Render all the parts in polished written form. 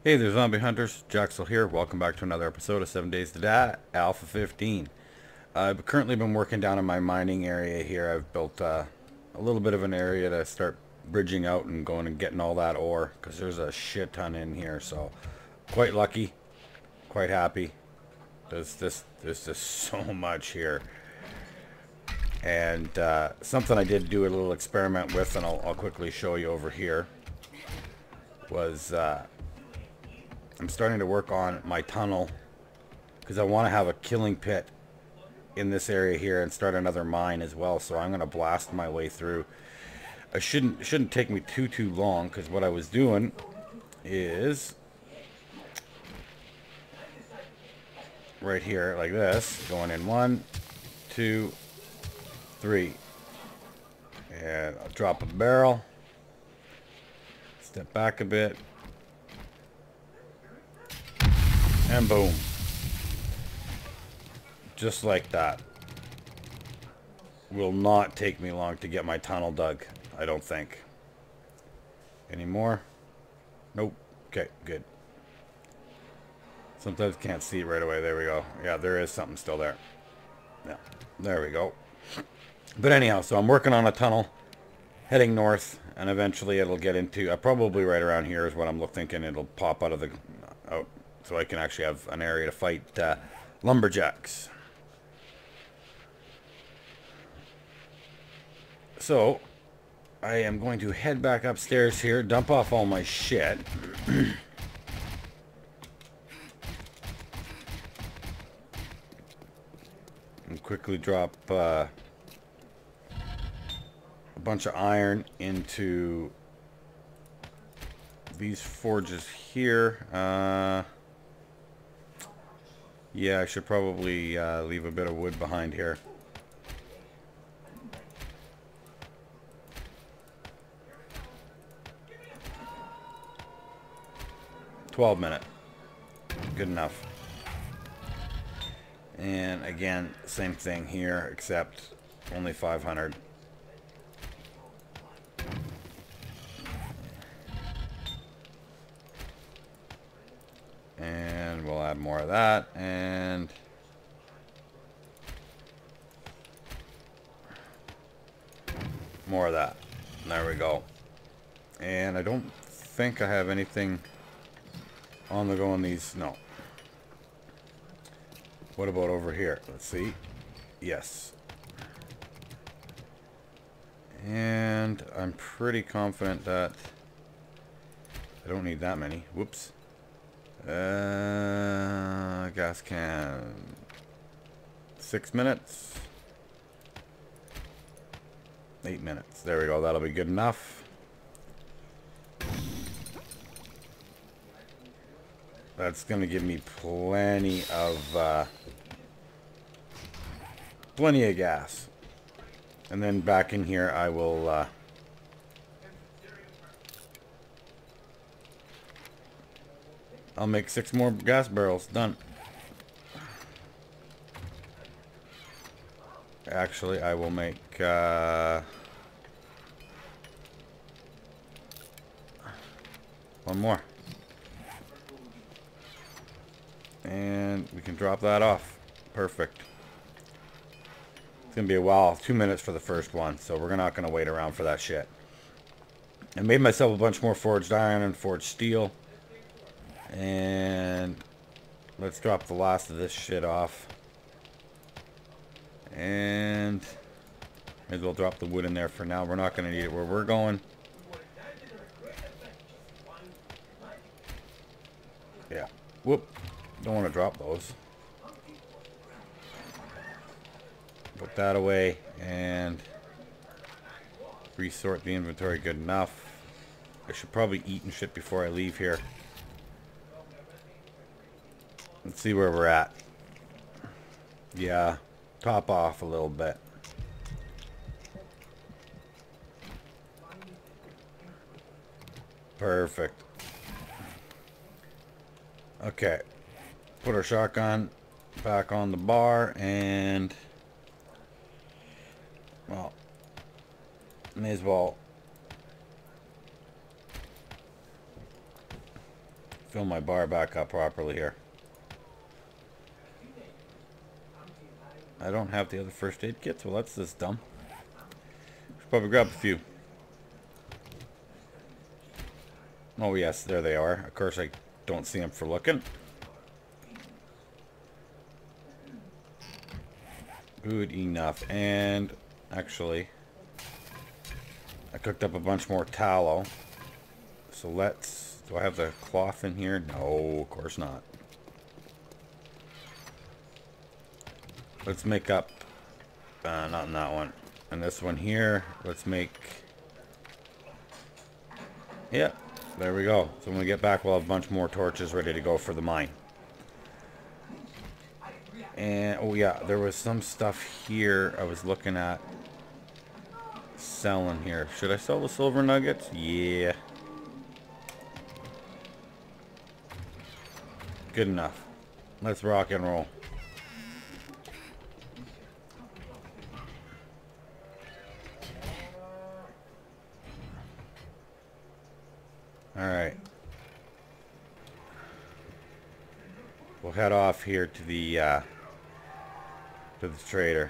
Hey there, zombie hunters. Jaxel here. Welcome back to another episode of 7 Days to Die, Alpha 15. I've currently been working down in my mining area here. I've built a little bit of an area to start bridging out and going and getting all that ore, because there's a shit ton in here. So, quite lucky, quite happy. There's just so much here. And something I did do a little experiment with, and I'll quickly show you over here, was I'm starting to work on my tunnel because I want to have a killing pit in this area here and start another mine as well. So I'm going to blast my way through. It shouldn't take me too long, because what I was doing is right here like this, going in 1, 2, 3, and I'll drop a barrel, step back a bit, and boom. Just like that. Will not take me long to get my tunnel dug, I don't think. Any more? Nope. Okay, good. Sometimes can't see it right away. There we go. Yeah, there is something still there. Yeah, there we go. But anyhow, so I'm working on a tunnel heading north, and eventually it'll get into probably right around here is what I'm thinking. It'll pop out of the out, so I can actually have an area to fight lumberjacks. So I am going to head back upstairs here, dump off all my shit. And quickly drop a bunch of iron into these forges here. Yeah, I should probably leave a bit of wood behind here. $12 good enough. And again, same thing here, except only 500. And we'll add more of that, and more of that. There we go. And I don't think I have anything on the go on these. No. What about over here? Let's see. Yes. And I'm pretty confident that I don't need that many. Whoops. Gas can. 6 minutes. 8 minutes. There we go. That'll be good enough. That's going to give me plenty of gas. And then back in here I will I'll make 6 more gas barrels. Done. Actually, I will make one more. And we can drop that off. Perfect. It's gonna be a while. 2 minutes for the first one, so we're not gonna wait around for that shit. I made myself a bunch more forged iron and forged steel. And let's drop the last of this shit off. And maybe we'll drop the wood in there for now. We're not gonna need it where we're going. Yeah. Whoop. Don't want to drop those. Put that away and resort the inventory. Good enough. I should probably eat and shit before I leave here. Let's see where we're at. Yeah, top off a little bit. Perfect. Okay. Put our shotgun back on the bar, and well, may as well Fill my bar back up properly here. I don't have the other first aid kits. Well, that's just dumb. Should probably grab a few. Oh yes, there they are. Of course I don't see them for looking. Good enough. And actually, I cooked up a bunch more tallow. So let's... Do I have the cloth in here? No, of course not. Let's make up... not in that one. And this one here, let's make... Yeah, there we go. So when we get back, we'll have a bunch more torches ready to go for the mine. And, oh yeah, there was some stuff here I was looking at selling here. Should I sell the silver nuggets? Yeah. Good enough. Let's rock and roll. Alright. We'll head off here to the trader.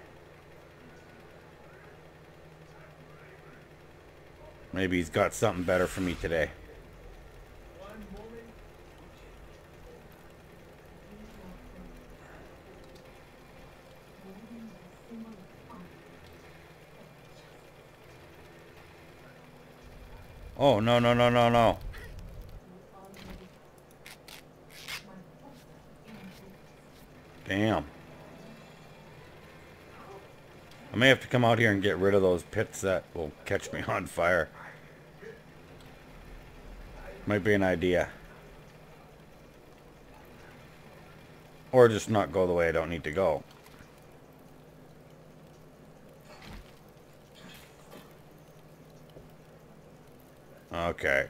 Maybe he's got something better for me today. Oh, no, no, no, no, no. Damn. I may have to come out here and get rid of those pits that will catch me on fire. Might be an idea. Or just not go the way I don't need to go. Okay.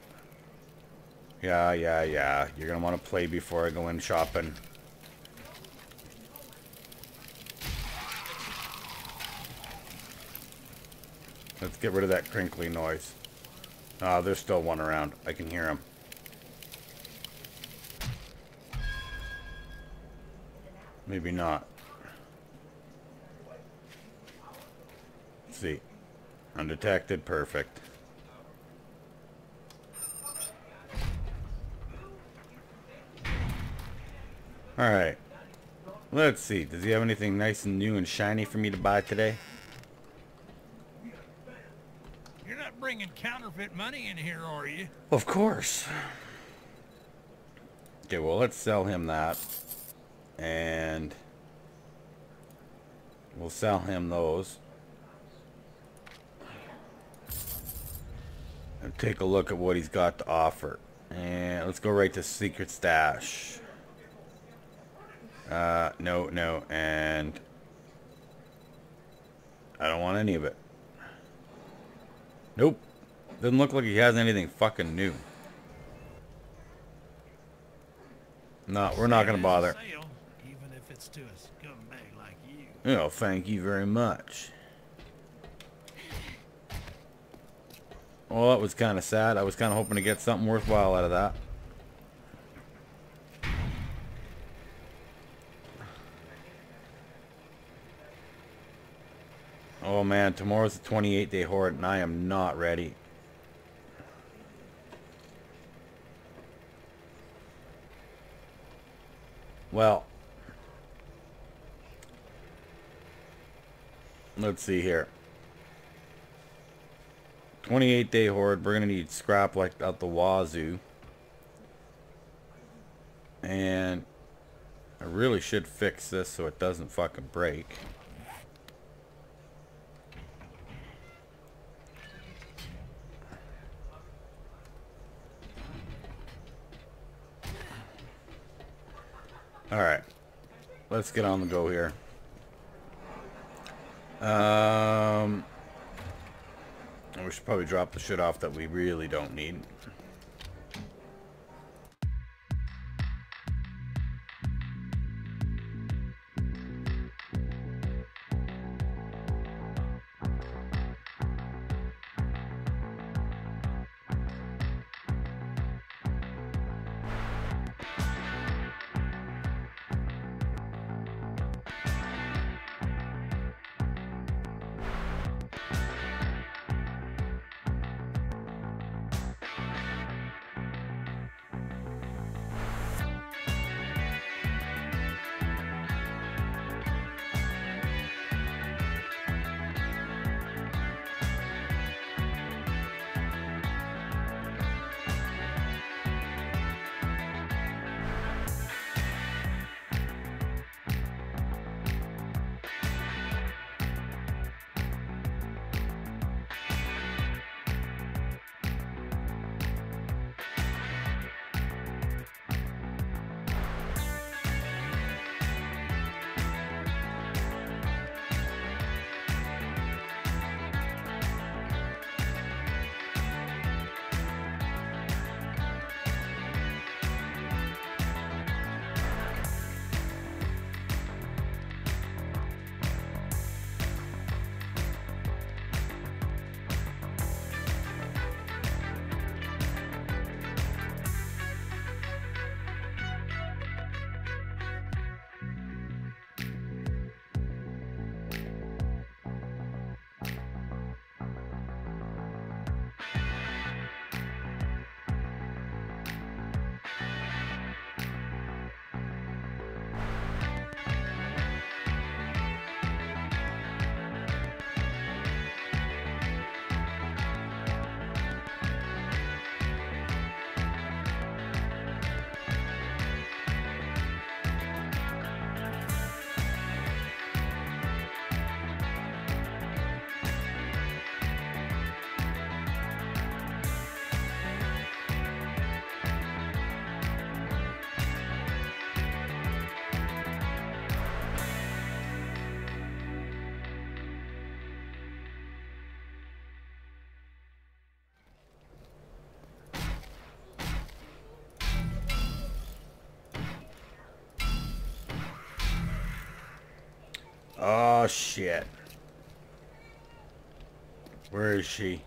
Yeah. You're gonna want to play before I go in shopping. Let's get rid of that crinkly noise. Ah, there's still one around. I can hear him. Maybe not. Let's see. Undetected. Perfect. Alright. Let's see. Does he have anything nice and new and shiny for me to buy today? You're not bringing counterfeit money in here, are you? Of course. Okay, well, let's sell him that. And we'll sell him those. And take a look at what he's got to offer. And let's go right to secret stash. No, and I don't want any of it. Nope. Doesn't look like he has anything fucking new. No, we're not gonna bother. Even if it's to a scumbag like you. Oh, thank you very much. Well, that was kind of sad. I was kind of hoping to get something worthwhile out of that. Oh man, tomorrow's the 28-day horde and I am not ready. Well, let's see here. 28-day horde, we're gonna need scrap like out the wazoo. And I really should fix this so it doesn't fucking break. Alright, let's get on the go here. We should probably drop the shit off that we really don't need. Oh, shit. Where is she?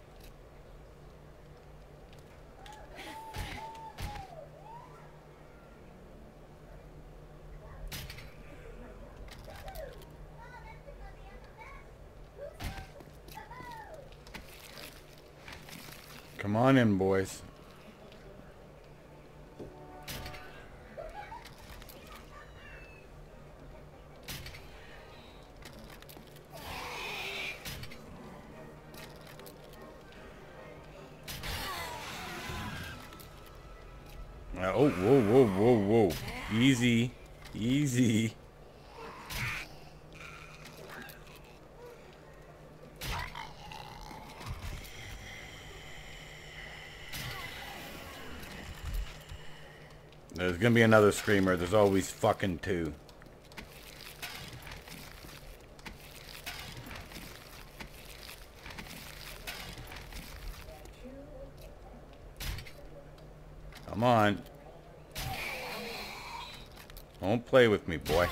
Come on in, boys. Oh, whoa, whoa, whoa, whoa. Easy. Easy. There's gonna be another screamer. There's always fucking two. Come on. Don't play with me, boy.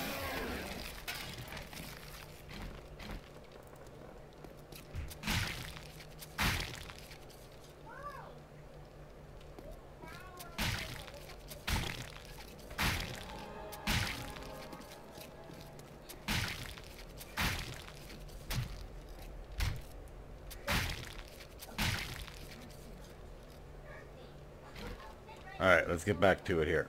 Alright, let's get back to it here.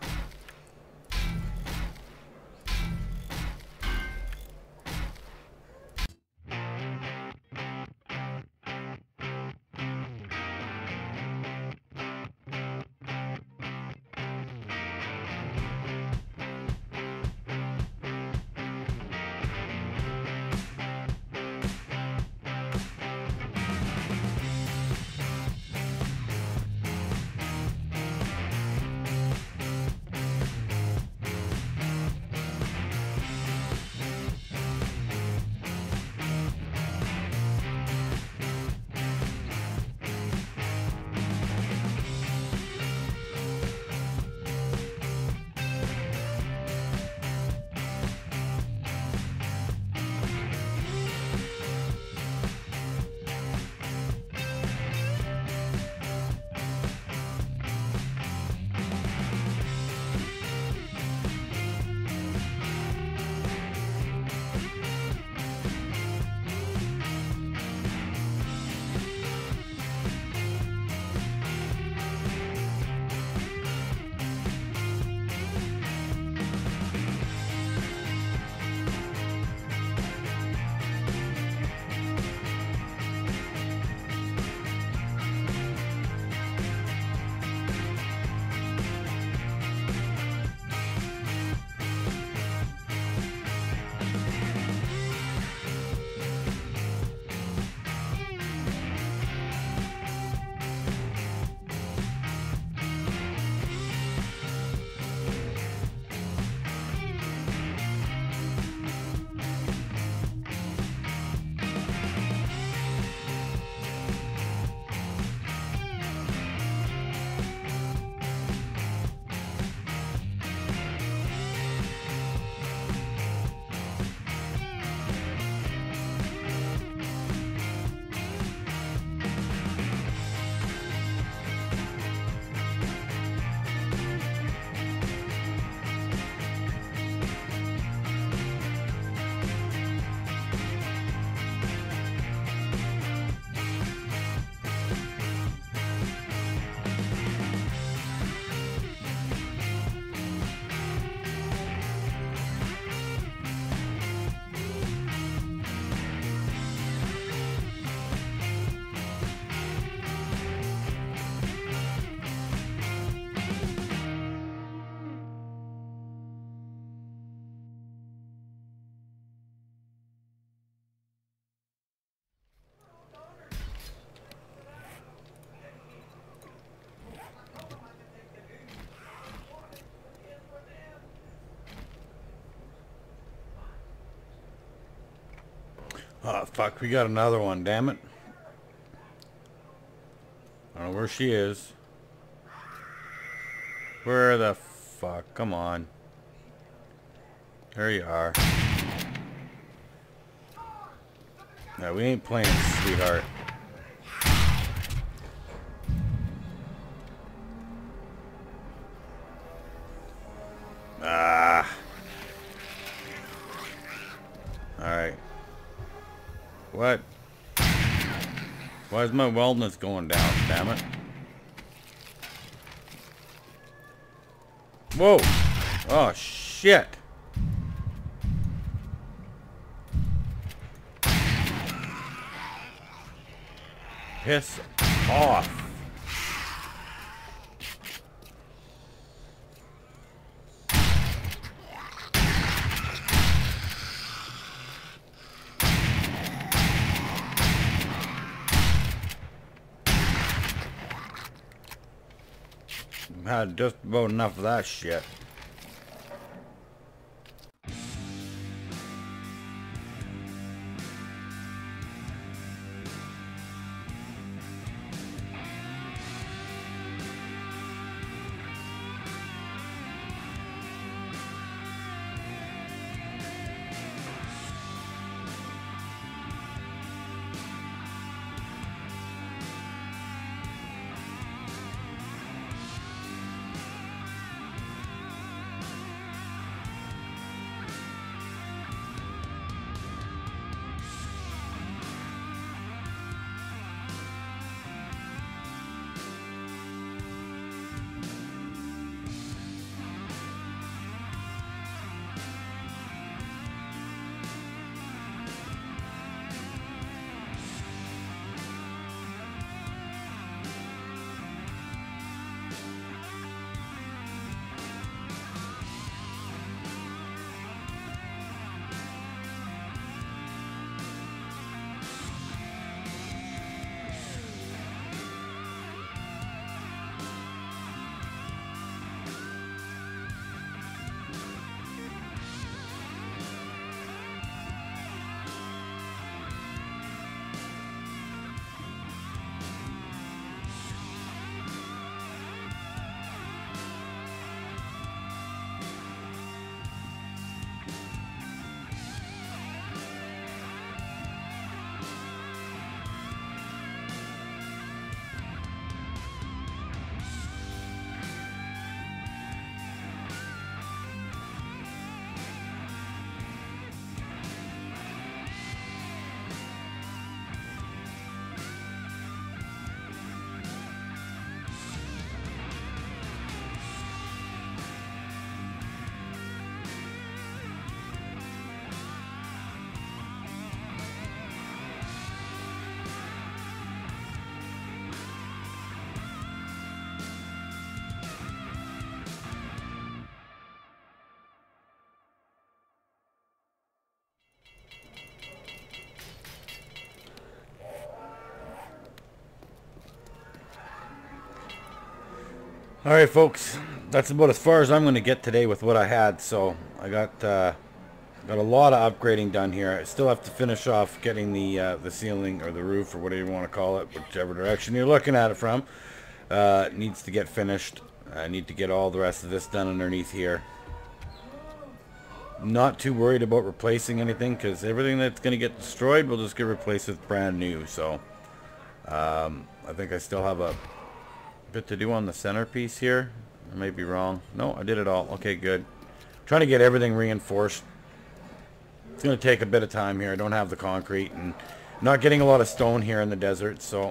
Oh, fuck, we got another one, damn it. I don't know where she is. Where the fuck? Come on. There you are. No, we ain't playing, sweetheart. Ah. Alright. What? Why is my wellness going down, damn it? Whoa! Oh, shit! Piss off. Had just about enough of that shit. Alright folks, that's about as far as I'm going to get today with what I had. So I got a lot of upgrading done here. I still have to finish off getting the ceiling or the roof or whatever you want to call it, whichever direction you're looking at it from. Needs to get finished. I need to get all the rest of this done underneath here. Not too worried about replacing anything because everything that's going to get destroyed will just get replaced with brand new. So I think I still have a bit to do on the centerpiece here. I may be wrong. No, I did it all. Okay, good. Trying to get everything reinforced. It's going to take a bit of time here. I don't have the concrete and not getting a lot of stone here in the desert, so.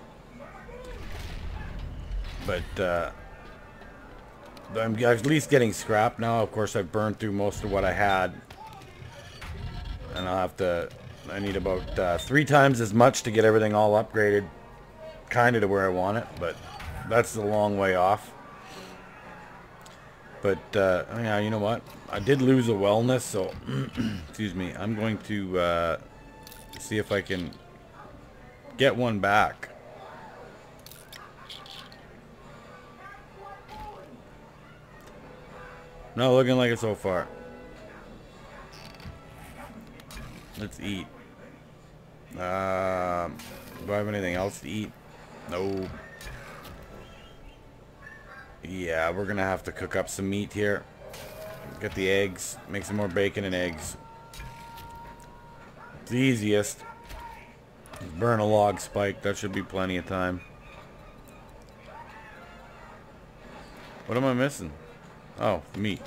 But I'm at least getting scrap now. Of course, I've burned through most of what I had, and I need about 3 times as much to get everything all upgraded, kind of to where I want it, but that's a long way off. But yeah, you know what? I did lose a wellness, so excuse me. I'm going to see if I can get one back. Not looking like it so far. Let's eat. Do I have anything else to eat? No. Yeah, we're gonna have to cook up some meat here. Get the eggs. Make some more bacon and eggs. It's the easiest. Just burn a log spike. That should be plenty of time. What am I missing? Oh, meat.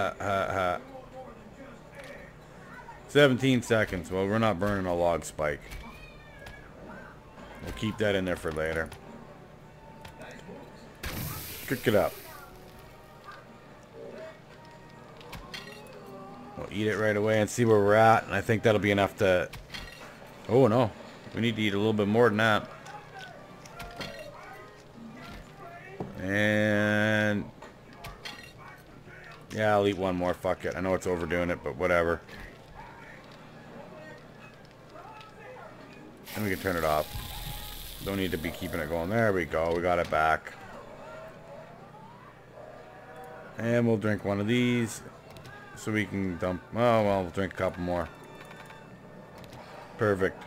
17 seconds. Well, we're not burning a log spike. We'll keep that in there for later. Cook it up. We'll eat it right away and see where we're at. And I think that'll be enough to... Oh, no. We need to eat a little bit more than that. And... yeah, I'll eat one more. Fuck it. I know it's overdoing it, but whatever. And we can turn it off. Don't need to be keeping it going. There we go. We got it back. And we'll drink one of these. So we can dump... oh, well, we'll drink a couple more. Perfect.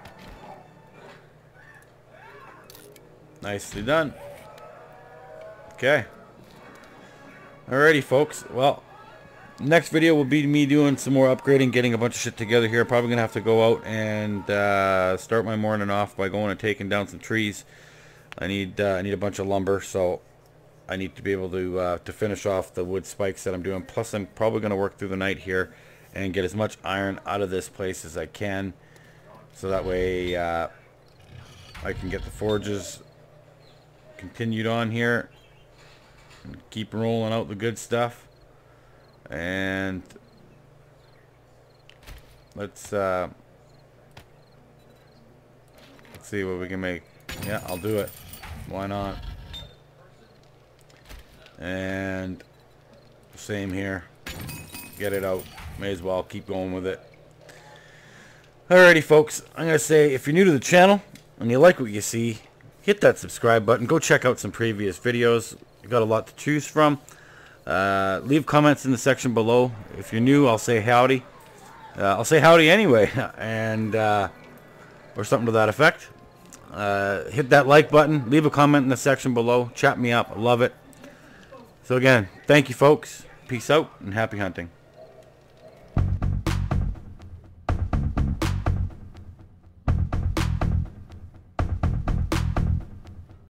Nicely done. Okay. Alrighty, folks. Well, next video will be me doing some more upgrading, getting a bunch of shit together here. Probably going to have to go out and start my morning off by going and taking down some trees. I need a bunch of lumber, so I need to be able to finish off the wood spikes that I'm doing. Plus, I'm probably going to work through the night here and get as much iron out of this place as I can, so that way I can get the forges continued on here and keep rolling out the good stuff. And let's see what we can make. Yeah, I'll do it. Why not? And same here. Get it out. May as well keep going with it. Alrighty, folks. I'm going to say, if you're new to the channel and you like what you see, hit that subscribe button. Go check out some previous videos. We've got a lot to choose from. Leave comments in the section below. If you're new, I'll say howdy. I'll say howdy anyway. And or something to that effect. Hit that like button. Leave a comment in the section below. Chat me up. I love it. So again, thank you, folks. Peace out and happy hunting.